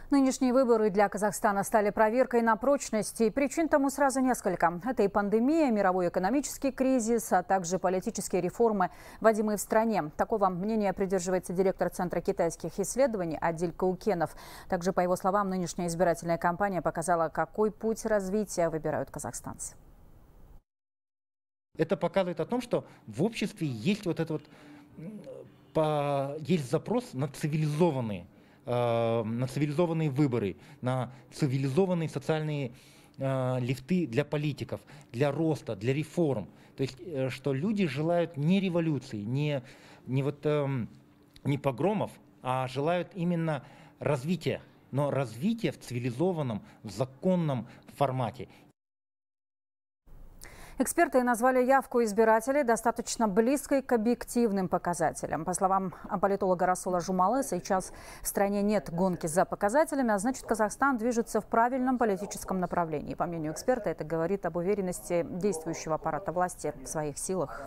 Нынешние выборы для Казахстана стали проверкой на прочность, и причин тому сразу несколько. Это и пандемия, мировой экономический кризис, а также политические реформы, вводимые в стране. Такого мнения придерживается директор Центра китайских исследований Адиль Каукенов. Также, по его словам, нынешняя избирательная кампания показала, какой путь развития выбирают казахстанцы. Это показывает о том, что в обществе есть есть запрос на цивилизованные выборы, на цивилизованные социальные лифты для политиков, для роста, для реформ. То есть, что люди желают не революции, не погромов, а желают именно развития, но развития в цивилизованном, в законном формате. Эксперты назвали явку избирателей достаточно близкой к объективным показателям. По словам политолога Расула Жумалы, сейчас в стране нет гонки за показателями, а значит, Казахстан движется в правильном политическом направлении. По мнению эксперта, это говорит об уверенности действующего аппарата власти в своих силах.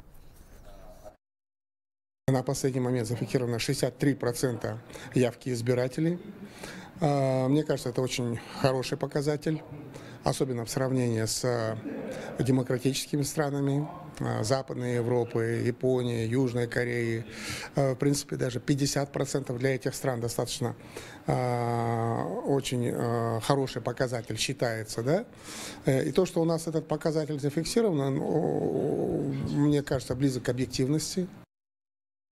На последний момент зафиксировано 63% явки избирателей. Мне кажется, это очень хороший показатель, особенно в сравнении с демократическими странами Западной Европы, Японии, Южной Кореи. В принципе, даже 50% для этих стран достаточно очень хороший показатель считается. Да? И то, что у нас этот показатель зафиксирован, мне кажется, близок к объективности.